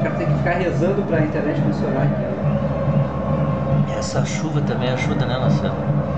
caras têm que ficar rezando pra internet funcionar aqui. Essa chuva também ajuda, né, Marcelo?